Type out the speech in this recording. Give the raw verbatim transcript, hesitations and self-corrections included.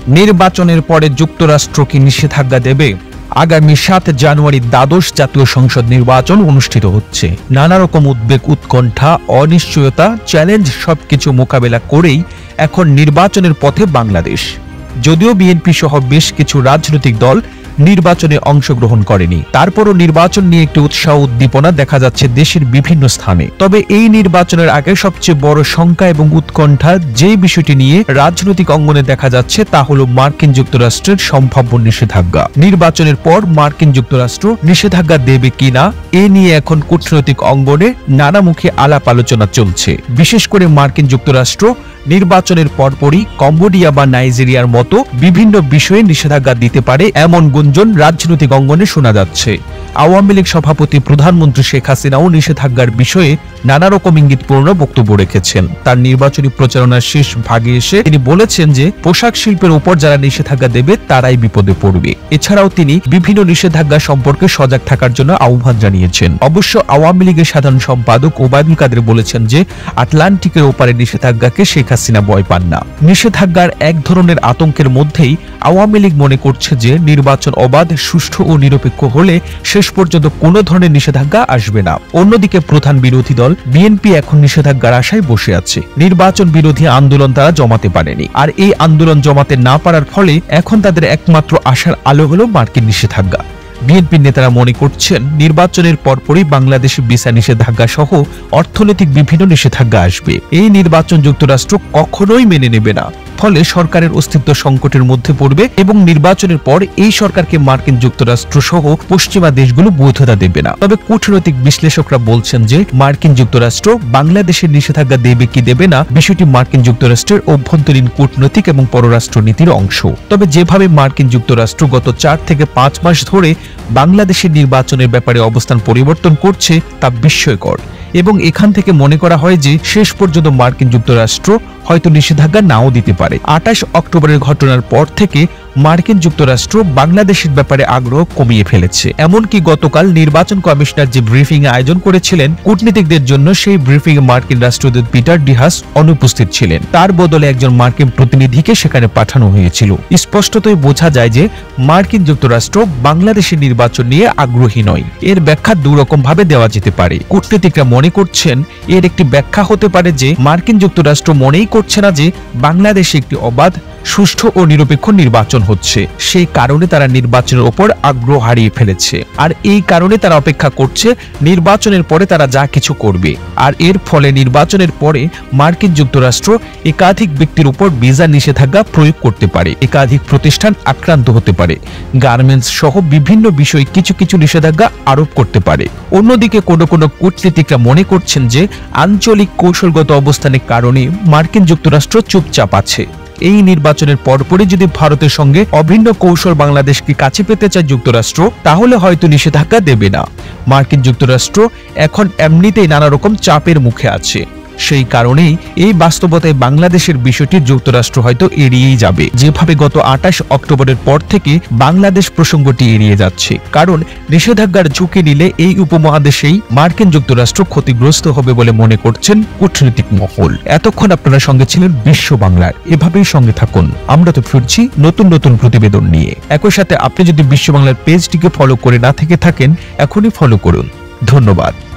নির্বাচনের পরে যুক্তরাষ্ট্র কি নিষেধাজ্ঞা দেবে? আগামী সাত জানুয়ারি দ্বাদশ জাতীয় সংসদ নির্বাচন অনুষ্ঠিত হচ্ছে। নানা রকম উদ্বেগ, উৎকণ্ঠা, অনিশ্চয়তা, চ্যালেঞ্জ সবকিছু মোকাবেলা করেই এখন নির্বাচনের পথে বাংলাদেশ। যদিও বিএনপি সহ বেশ কিছু রাজনৈতিক দল নির্বাচনে অংশগ্রহণ করেনি, তারপরও নির্বাচন নিয়ে একটি উৎসাহ উদ্দীপনা দেখা যাচ্ছে দেশের বিভিন্ন স্থানে। তবে এই নির্বাচনের আগে সবচেয়ে বড় শঙ্কা এবং উৎকণ্ঠা যে বিষয়টি নিয়ে রাজনৈতিক অঙ্গনে দেখা যাচ্ছে তা হলো মার্কিন যুক্তরাষ্ট্রের সম্ভাব্য নিষেধাজ্ঞা। নির্বাচনের পর মার্কিন যুক্তরাষ্ট্র নিষেধাজ্ঞা দেবে কিনা এ নিয়ে এখন কূটনৈতিক অঙ্গনে নানামুখী আলাপ আলোচনা চলছে। বিশেষ করে মার্কিন যুক্তরাষ্ট্র নির্বাচনের পরপরই কম্বোডিয়া বা নাইজেরিয়ার মতো বিভিন্ন বিষয়ে নিষেধাজ্ঞা দিতে পারে এমন গুঞ্জন রাজনৈতিক অঙ্গনে শোনা যাচ্ছে। আওয়ামী লীগ সভাপতি প্রধানমন্ত্রী শেখ হাসিনাও নিষেধাজ্ঞার বিষয়ে নানা রকম ইঙ্গিতপূর্ণ বক্তব্য রেখেছেন। তার নির্বাচনী প্রচারণার শেষ ভাগে এসে তিনি বলেছেন যে পোশাক শিল্পের উপর যারা নিষেধাজ্ঞা দেবে তারাই বিপদে পড়বে। এছাড়াও তিনি বিভিন্ন নিষেধাজ্ঞা সম্পর্কে সজাগ থাকার জন্য আহ্বান জানিয়েছেন। অবশ্য আওয়ামী লীগের সাধারণ সম্পাদক ওবায়দুল কাদের বলেছেন যে আটলান্টিকের ওপারে নিষেধাজ্ঞাকে শেখ হাসিনা ভয় পান না। নিষেধাজ্ঞার এক ধরনের আতঙ্কের মধ্যেই আওয়ামী লীগ মনে করছে যে নির্বাচন অবাধ, সুষ্ঠু ও নিরপেক্ষ হলে শেষ পর্যন্ত কোনো ধরনের নিষেধাজ্ঞা আসবে না। অন্যদিকে প্রধান বিরোধী দল বিএনপি এখন নিষেধাজ্ঞার আশায় বসে আছে। নির্বাচন বিরোধী আন্দোলন তারা জমাতে পারেনি, আর এই আন্দোলন জমাতে না পারার ফলে এখন তাদের একমাত্র আশার আলো হলো মার্কিন নিষেধাজ্ঞা। বিএনপির নেতারা মনে করছেন নির্বাচনের পরপরই বাংলাদেশে ভিসা নিষেধাজ্ঞা সহ অর্থনৈতিক বিভিন্ন নিষেধাজ্ঞা আসবে। এই নির্বাচন যুক্তরাষ্ট্র কখনোই মেনে নেবে না, ফলে সরকারের অস্তিত্ব সংকটের মধ্যে পড়বে এবং নির্বাচনের পর এই সরকারকে মার্কিন যুক্তরাষ্ট্র সহ পশ্চিমা দেশগুলো বৈধতা দেবে না। তবে কূটনৈতিক বিশ্লেষকরা বলছেন যে মার্কিন যুক্তরাষ্ট্র বাংলাদেশের নিষেধাজ্ঞা দেবে কি দেবে না বিষয়টি মার্কিন যুক্তরাষ্ট্রের অভ্যন্তরীণ কূটনৈতিক এবং পররাষ্ট্র নীতির অংশ। তবে যেভাবে মার্কিন যুক্তরাষ্ট্র গত চার থেকে পাঁচ মাস ধরে বাংলাদেশের নির্বাচনের ব্যাপারে অবস্থান পরিবর্তন করছে তা বিস্ময়কর, এবং এখান থেকে মনে করা হয় যে শেষ পর্যন্ত মার্কিন যুক্তরাষ্ট্র হয়তো নিষেধাজ্ঞা নাও দিতে পারে। আঠাশ অক্টোবরের ঘটনার পর থেকে মার্কিন যুক্তরাষ্ট্র বাংলাদেশের ব্যাপারে আগ্রহ কমিয়ে ফেলেছে। এমনকি গতকাল নির্বাচন কমিশনার যে ব্রিফিং আয়োজন করেছিলেন কূটনীতিকদের জন্য, সেই ব্রিফিং এ মার্কিন রাষ্ট্রদূত পিটার ডিহাস অনুপস্থিত ছিলেন। তার বদলে একজন মার্কিন প্রতিনিধিকে সেখানে পাঠানো হয়েছিল। স্পষ্টতই বোঝা যায় যে মার্কিন যুক্তরাষ্ট্র বাংলাদেশের নির্বাচন নিয়ে আগ্রহী নয়। এর ব্যাখ্যা দুরকম ভাবে দেওয়া যেতে পারে। কূটনীতিকরা মনে করছেন এর একটি ব্যাখ্যা হতে পারে যে মার্কিন যুক্তরাষ্ট্র মনেই করছে না যে বাংলাদেশে একটি অবাধ, সুষ্ঠু ও নিরপেক্ষ নির্বাচন হচ্ছে। সেই কারণে তারা নির্বাচনের উপর আগ্রহ হারিয়ে ফেলেছে, আর এই কারণে তারা অপেক্ষা করছে নির্বাচনের পরে তারা যা কিছু করবে। আর এর ফলে নির্বাচনের পরে মার্কিন যুক্তরাষ্ট্র একাধিক ব্যক্তির উপর ভিসা নিষেধাজ্ঞা প্রয়োগ করতে পারে, একাধিক প্রতিষ্ঠান আক্রান্ত হতে পারে, গার্মেন্টস সহ বিভিন্ন বিষয়ে কিছু কিছু নিষেধাজ্ঞা আরোপ করতে পারে। অন্যদিকে কোনো কোনো কূটনীতিকরা মনে করছেন যে আঞ্চলিক কৌশলগত অবস্থানের কারণে মার্কিন যুক্তরাষ্ট্র চুপচাপ আছে। এই নির্বাচনের পরপরই যদি ভারতের সঙ্গে অভিন্ন কৌশল বাংলাদেশকে কাছে পেতে চায় যুক্তরাষ্ট্র, তাহলে হয়তো নিষেধাজ্ঞা দেবে না। মার্কিন যুক্তরাষ্ট্র এখন এমনিতেই নানা রকম চাপের মুখে আছে, সেই কারণেই এই বাস্তবতায় বাংলাদেশের বিষয়টি যুক্তরাষ্ট্র হয়তো এড়িয়েই যাবে, যেভাবে গত আঠাশ অক্টোবরের পর থেকে বাংলাদেশ প্রসঙ্গটি এড়িয়ে যাচ্ছে। কারণ নিষেধাজ্ঞার ঝুঁকি নিলে এই উপমহাদেশেই মার্কিন যুক্তরাষ্ট্র ক্ষতিগ্রস্ত হবে বলে মনে করছেন কূটনৈতিক মহল। এতক্ষণ আপনারা সঙ্গে ছিলেন বিশ্ব বাংলার, এভাবেই সঙ্গে থাকুন। আমরা তো ফিরছি নতুন নতুন প্রতিবেদন নিয়ে। একই সাথে আপনি যদি বিশ্ব বাংলার পেজটিকে ফলো করে না থেকে থাকেন, এখনই ফলো করুন। ধন্যবাদ।